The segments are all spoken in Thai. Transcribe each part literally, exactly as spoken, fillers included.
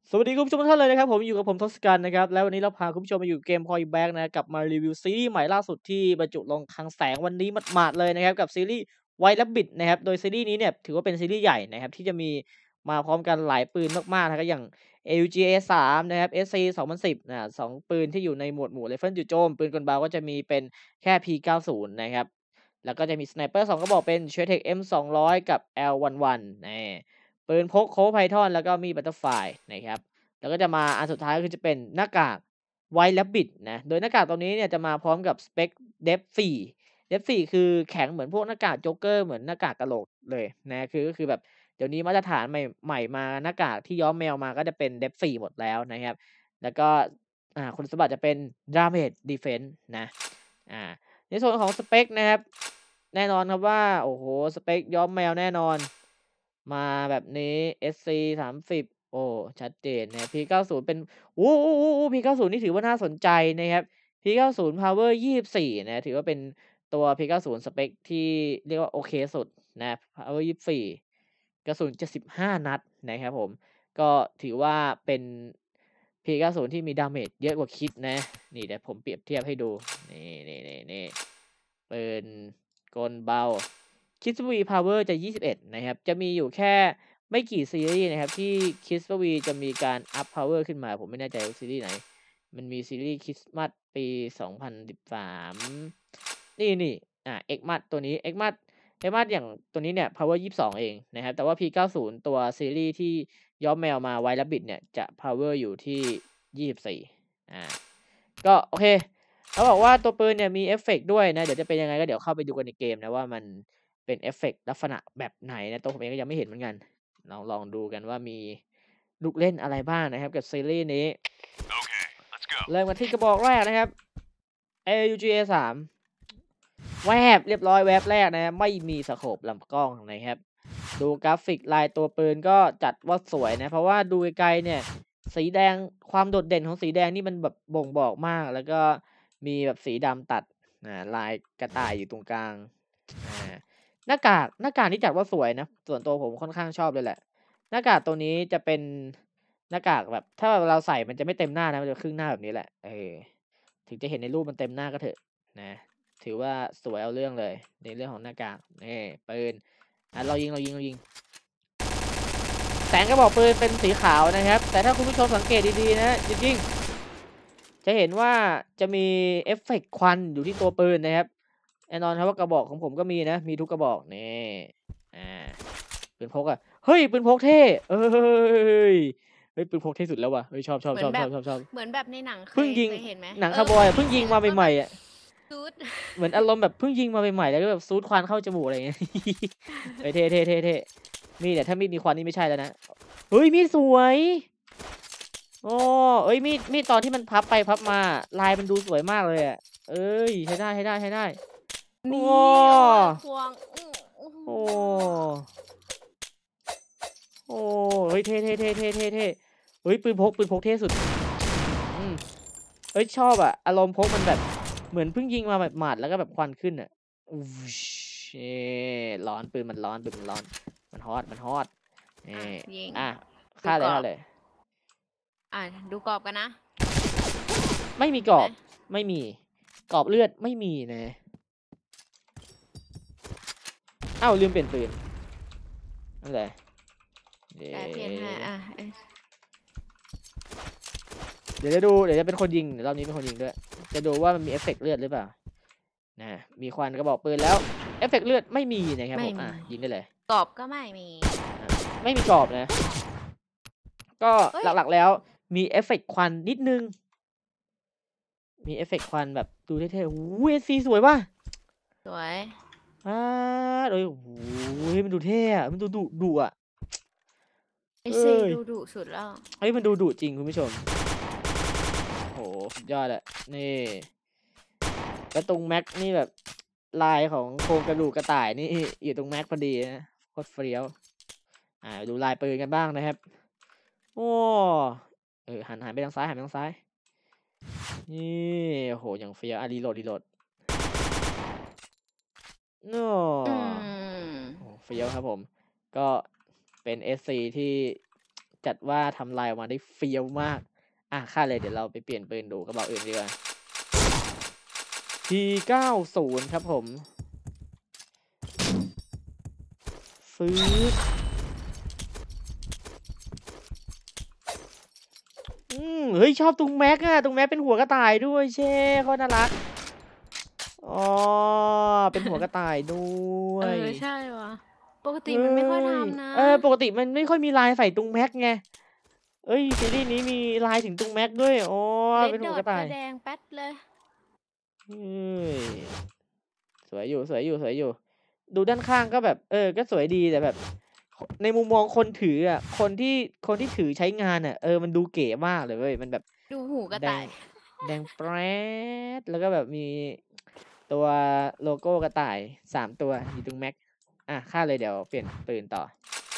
สวัสดีคุณผู้ชมทุกท่านเลยนะครับผมอยู่กับผมทศกัณฐ์นะครับแล้ววันนี้เราพาคุณผู้ชมมาอยู่เกม Point Blank นะกลับมารีวิวซีรีส์ใหม่ล่าสุดที่บรรจุลงคลังแสงวันนี้หมาดๆเลยนะครับกับซีรีส์ White Rabbit นะครับโดยซีรีส์นี้เนี่ยถือว่าเป็นซีรีส์ใหญ่นะครับที่จะมีมาพร้อมกันหลายปืนมากๆนะครับอย่าง เอ ยู จี เอ สาม นะครับ เอส ซี สองพันสิบนะสองปืนที่อยู่ในหมวดหมู่ไรเฟิลจู่โจมปืนกลเบาก็จะมีเป็นแค่ พี เก้าสิบ นะครับแล้วก็จะมีสไนเปอร์สองกระบอกเป็น Shrek เอ็ม สองร้อย กับ แอล สิบเอ็ด นี่ปืนพก Colt Python แล้วก็มีด Butterfly นะครับแล้วก็จะมาอันสุดท้ายก็คือจะเป็นหน้ากาก White Rabbit นะโดยหน้ากากตัวนี้เนี่ยจะมาพร้อมกับสเปค Depth สี่ Depth สี่คือแข็งเหมือนพวกหน้ากากโจ๊กเกอร์เหมือนหน้ากากกะโหลกเลยนะคือก็คือแบบเดี๋ยวนี้มาตรฐานใหม่ใหม่มาหน้ากากที่ย้อมแมวมาก็จะเป็น Depth สี่หมดแล้วนะครับแล้วก็อ่าคุณสมบัติจะเป็น Damage Defense นะอ่าในส่วนของสเปคนะครับแน่นอนครับว่าโอ้โฮสเปคย้อมแมวแน่นอนมาแบบนี้ เอส ซี สามสิบ โอ้ชัดเจนนะ พี เก้าสิบ เป็นโอ้ๆๆๆ พี เก้าสิบ นี่ถือว่าน่าสนใจนะครับ พี เก้าสิบ Power ยี่สิบสี่นะถือว่าเป็นตัว พี เก้าสิบ สเปคที่เรียกว่าโอเคสุดนะ Power ยี่สิบสี่กระสุนเจ็ดสิบห้านัดนะครับผมก็ถือว่าเป็น พี เก้าสิบ ที่มี damage เยอะกว่าคิดนะนี่เดี๋ยวผมเปรียบเทียบให้ดูนี่ๆๆๆปืนกลเบา Kiswewe Power จะยี่สิบเอ็ดนะครับจะมีอยู่แค่ไม่กี่ซีรีส์นะครับที่ Kiswewe จะมีการอัป Power ขึ้นมาผมไม่แน่ใจว่าซีรีส์ไหนมันมีซีรีส์คริสต์มาสปีสองพันสิบสามนี่ๆอ่า Xmas ตัวนี้ Xmas Xmas อย่างตัวนี้เนี่ย Power ยี่สิบสองเองนะครับแต่ว่า พี เก้าสิบ ตัวซีรีส์ที่ย้อมแมวมา White Rabbit เนี่ยจะ Power อยู่ที่ยี่สิบสี่อ่าก็โอเคเขาบอกว่าตัวปืนเนี่ยมีเอฟเฟกต์ด้วยนะเดี๋ยวจะเป็นยังไงก็เดี๋ยวเข้าไปดูกันในเกมนะว่ามันเป็นเอฟเฟกต์ลักษณะแบบไหนนะตัวผมเองก็ยังไม่เห็นเหมือนกันลองลองดูกันว่ามีลูกเล่นอะไรบ้างนะครับกับซีรีส์นี้ Okay, let's go. เริ่มกันที่กระบอกแรกนะครับ เอ ยู จี เอ สาม แวบเรียบร้อยแวบแรกนะไม่มีสโคปลำกล้องนะครับดูกราฟิกลายตัวปืนก็จัดว่าสวยนะเพราะว่าดูไกลๆเนี่ยสีแดงความโดดเด่นของสีแดงนี่มันแบบบ่งบอกมากแล้วก็มีแบบสีดำตัดอ่าลายกระต่ายอยู่ตรงกลางอ่าหน้ากากหน้ากากนี่จัดว่าสวยนะส่วนตัวผมค่อนข้างชอบเลยแหละหน้ากากตัวนี้จะเป็นหน้ากากแบบถ้าเราใส่มันจะไม่เต็มหน้านะมันจะครึ่งหน้าแบบนี้แหละเออถึงจะเห็นในรูปมันเต็มหน้าก็เถอะนะถือว่าสวยเอาเรื่องเลยในเรื่องของหน้ากากนี่ปืนอ่ะเรายิงเรายิงเรายิงแสงกระบอกปืนเป็นสีขาวนะครับแต่ถ้าคุณผู้ชมสังเกตดีๆนะจริงๆจะเห็นว่าจะมีเอฟเฟกต์ควันอยู่ที่ตัวปืนนะครับแน่นอนครับว่ากระบอกของผมก็มีนะมีทุกกระบอกนี่อ่าปืนพกอะเฮ้ยปืนพกเท่เอ้ยเฮ้ยปืนพกเท่สุดแล้วว่ะเฮ้ยชอบชอบชอบเหมือนแบบชอบชอบชอบเหมือนแบบในหนังเคยเพิ่งยิงเคยเห็นไหมหนังเออคาวบอยอะเเพิ่งยิงมาเห็นแล้วก็แบบใหม่ๆอะซูดเหมือนอารมณ์แบบเพิ่งยิงมาใหม่ๆแล้วก็แบบซูดควันเข้าจมูกอะไรอย่างเงี้ยเฮ้ยเท่ๆๆๆมีดเนี่ยถ้ามีดมีควันนี่ไม่ใช่แล้วนะเฮ้ยมีดสวยอ้อเฮ้ยมีดมีดตอนที่มันพับไปพับมาลายมันดูสวยมากเลยอะเฮ้ยใช้ได้ใช้ได้ใช้ได้อ้นี่อโอ้ยควงอื้ออื้อโอ้ฮือโอ้เฮ้ยเท่ๆๆๆๆๆเฮ้ยปืนพกปืนพกเท่สุดอืม เฮ้ยชอบอะอารมณ์พกมันแบบเหมือนเพิ่งยิงมาหมาดๆแล้วก็แบบควันขึ้นอะวูชเอ๊ร้อนปืนมันร้อนปืนมันร้อนมันฮอตมันฮอตอ่ะนี่ยิงอะดูฆ่าเลยกรอบฆ่าเลยอ่ะดูกรอบกันนะไม่มีมีไหมกรอบไม่มีกรอบเลือดไม่มีนะอ้าวลืมเปลี่ยนปืนนั่นแหละเแต่เปลี่ยนให้อ่ะเอ้ยเดี๋ยวจะดูเดี๋ยวจะเป็นคนยิงเดี๋ยวรอบนี้เป็นคนยิงด้วยจะดูว่ามันมีเอฟเฟกต์เลือดหรือเปล่านะมีควันกระบอกปืนแล้วเอฟเฟกต์เลือดไม่มีนะครับไม่ผมมีอ่ะยิงได้เลยกรอบก็ไม่มีอ่ะไม่มีกรอบนะ ก็เฮ้ยหลักๆแล้วมีเอฟเฟกต์ควันนิดนึงมีเอฟเฟกต์ควันแบบดูเท่ๆโอ้โฮ เอส ซี สวยว่ะสวยป๊าดเฮ้ยโอ้โฮมันดูเท่อะมันดูดุดุอะไอเฮ้ซียดูดุสุดแล้วเฮ้ยมันดูดุจริงคุณผู้ชมโอ้โฮสุดยอดอะนี่แล้วตรงแม็กนี่แบบลายของโครงกระดูกกระต่ายนี่อยู่ตรงแม็กพอดีนะโคตรเฟี้ยวอ่าดูลายปืนกันบ้างนะครับโอ้เออหันหันไปทางซ้ายหันไปทางซ้ายนี่โอ้โฮอย่างเฟี้ยวอะ reload reload อ้ออืมโอ้เฟี้ยวครับผมก็เป็น เอส ซี ที่จัดว่าทำลายออกมาได้เฟี้ยวมากอ่ะค่าเลยเดี๋ยวเราไปเปลี่ยนปืนดูกระบอกอื่นดีกว่า พี เก้าสิบ ครับผมซื้ออืมเฮ้ยชอบตรงแม็กอะตรงแม็กเป็นหัวกระต่ายด้วยเช่เขาน่ารักอ๋อเป็นหัวกระต่ายด้วเอย อ ใช่ว่ะ ปกติมันไม่ค่อยทำนะเออปกติมันไม่ค่อยมีลายใส่ตรงแม็กไงเอ้ยซีรีส์นี้มีลายถึงตรงแม็กด้วยอ๋อเลดเป็นดหัวอกกระต่ายแดงแป๊ดเลยเอ้ยสวยอยู่สวยอยู่สวยอยู่ ดูด้านข้างก็แบบ เออ ก็สวยดีแต่แบบ ในมุมมองคนถืออ่ะ คนที่คนที่ถือใช้งานอ่ะ เออมันดูเก๋มากเลยเว้ยมันแบบดูหูกระแดต่าง ยแดงแปรดแล้วก็แบบมีตัวโลโก้กระต่ายสามตัวอยู่ตรงแม็กอ่ะค่าเลยเดี๋ยวเปลี่ยนปืนต่อ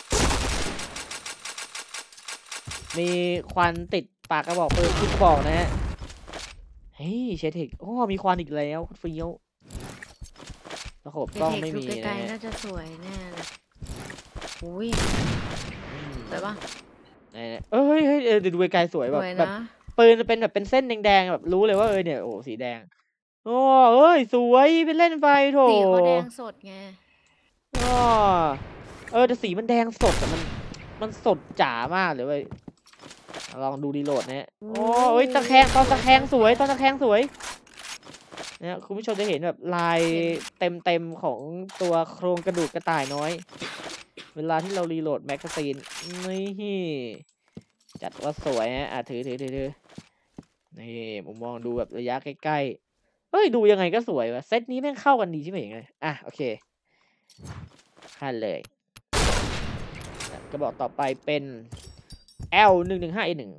มีควันติดปากกระบอกปืนทุกกระบอกนะฮะเฮ้ยเชเทคโอ้มีควันอีกแล้วโคตรเฟี้ยวระบบกล้องไม่ดูมีไกลนะๆฮะน่าจะสวยแน่เลยอุ้ยอืมสวยปะไหนๆเอ้ยเฮ้ยเออดูไกลๆสวยสแบบวยแบบนะปืนเป็นแบบเป็นเส้นแดงๆแบบรู้เลยว่าเออเนี่ยโอ้สีแดงโอ้เอ้ยสวยเป็นเล่นไฟโถสีเขาแดงสดไงอ้อเออแต่สีมันแดงสดแต่มันมันสดจ๋ามากเลยเว้ยลองดูรีโหลดนะฮะโอ้เอ้ยตะแคงตอนตะแคงสวยตอนตะแคงสวยเนี่ยคุณผู้ชมจะเห็นแบบลายเต็มๆของตัวโครงกระดูกกระต่ายน้อย เวลาที่เรารีโหลดแมกกาซีนนี่จัดว่าสวยฮะอ่ะถือถือถือถือนี่ผมมองดูแบบระยะใกล้ๆเฮ้ยดูยังไงก็สวยวะเซตนี้แม่งเข้ากันดีใช่ไหมยังไงอ่ะโอเคขั้นเลยกระบอกต่อไปเป็น แอล หนึ่งหนึ่งห้า เอ หนึ่ง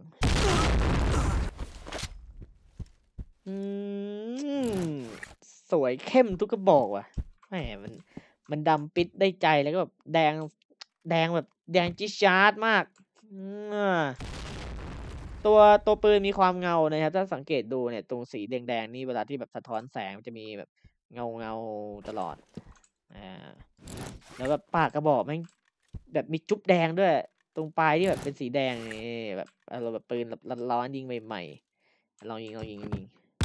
อืมสวยเข้มทุกกระบอกว่ะแหมมันมันดำปิดได้ใจแล้วก็แบบแดงแดงแบบแดงจิ๊ดจ๊าดมากอืมตัวตัวปืนมีความเงานะครับถ้าสังเกตดูเนี่ยตรงสีแดงๆนี่เวลาที่แบบสะท้อนแสงมันจะมีแบบเงาเงาตลอดอ่าแล้วแบบปากกระบอกแม่งแบบมีจุ๊บแดงด้วย ตรงปลายที่แบบเป็นสีแดงนี่แบบเราแบบปืนร้อนๆยิงใหม่ๆลองยิงลองยิงยิง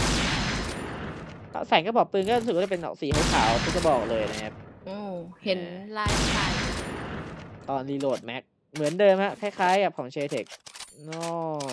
แสงกระบอกปืนก็รู้สึกว่าจะเป็นออกสีขาวๆทุกกระบอกเลยนะครับโอ้เห็นลายถ่ายตอนรีโหลดแม็กเหมือนเดิมฮะคล้ายๆกับของเชเทคโน่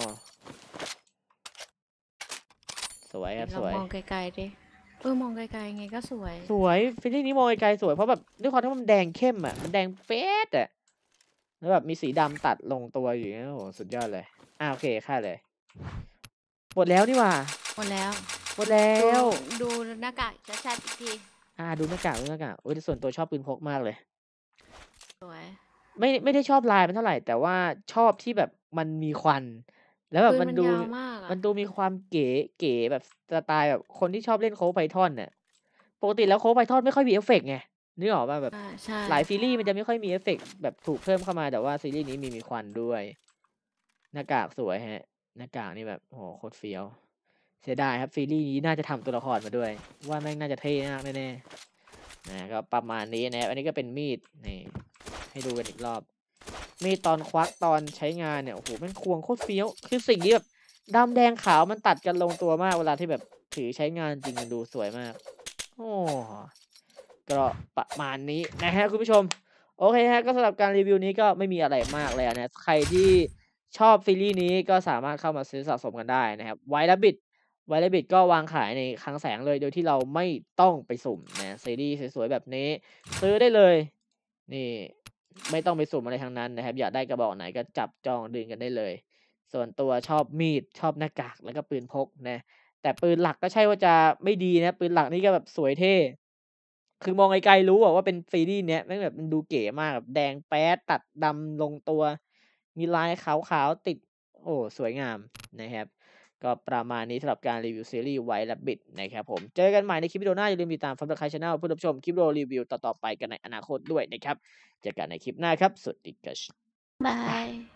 สวยครับเราสวยมองไกลๆดิเออมองไกลๆไงก็สวยสวยฟิลลิ่งนี้มองไกลๆสวยเพราะแบบด้วยความที่มันแดงเข้มอ่ะมันแดงเป๊ดอ่ะแล้วแบบมีสีดำตัดลงตัวอยู่โอ้โหสุดยอดเลยอ่าโอเคค่าเลยหมดแล้วนี่หว่าหมดแล้วหมดแล้วดูดูหน้ากากชัดๆอีกทีอ่าดูหน้ากากดูหน้ากากโอ้ยแต่ส่วนตัวชอบปืนพกมากเลยสวยไม่ไม่ได้ชอบลายมันเท่าไหร่ แต่ว่าชอบที่แบบมันมีควัน แล้วแบบปืนมันมันดูยาวมากอะมันดูมีความเก๋เก๋แบบสไตล์แบบคนที่ชอบเล่นโค้กไพทอนเนี่ยปกติแล้วโค้กไพทอนไม่ค่อยมีเอฟเฟกต์ไงนึกออกป่ะแบบอ่าใช่หลายซีรีส์มันจะไม่ค่อยมีเอฟเฟกต์แบบถูกเพิ่มเข้ามาแต่ว่าซีรีส์นี้มีมีควันด้วย หน้ากากสวยฮะ หน้ากากนี่แบบโอ้โหโคตรเฟี้ยวเสียดายครับซีรีส์นี้น่าจะทำตัวละครมาด้วย ว่าแม่งน่าจะเท่มากแน่ๆนะก็ประมาณนี้นะครับอันนี้ก็เป็นมีดนี่ให้ดูกันอีกรอบ มีดตอนควักตอนใช้งานเนี่ยโอ้โหแม่งควงโคตรเฟี้ยวคือสิ่งนี้แบบดำแดงขาวมันตัดกันลงตัวมากเวลาที่แบบถือใช้งานจริงมันดูสวยมาก โอ้ก็ประมาณนี้นะฮะคุณผู้ชม โอเคฮะก็สำหรับการรีวิวนี้ก็ไม่มีอะไรมากเลยนะใครที่ชอบซีรีส์นี้ก็สามารถเข้ามาซื้อสะสมกันได้นะครับไวท์และบิดไวท์และบิดก็วางขายในคลังแสงเลยโดยที่เราไม่ต้องไปสุ่มนะซีรีส์สวยๆแบบนี้ ซื้อได้เลยนี่ไม่ต้องไปสุ่มอะไรทั้งนั้นนะครับอยากได้กระบอกไหนก็จับจองดึงกันได้เลย ส่วนตัวชอบมีดชอบหน้ากากแล้วก็ปืนพกนะแต่ปืนหลักก็ใช่ว่าจะไม่ดีนะปืนหลักนี่ก็แบบสวยเท่ คือมองไกลๆรู้อะว่าเป็นซีรีส์เนี้ยแม่งแบบมันดูเก๋มากแบบแดงแป๊ดตัดดำลงตัว มีลายขาวๆติด โอ้สวยงามนะครับ ก็ประมาณนี้สำหรับการรีวิวซีรีส์ White Rabbit นะครับผม เจอกันใหม่ในคลิปวิดีโอหน้าอย่าลืมติดตาม Subscribe Channel เพื่อรับชมคลิปวิดีโอรีวิวต่อๆไปกันในอนาคตด้วยนะครับ เจอกันในคลิปหน้าครับ สวัสดีครับบาย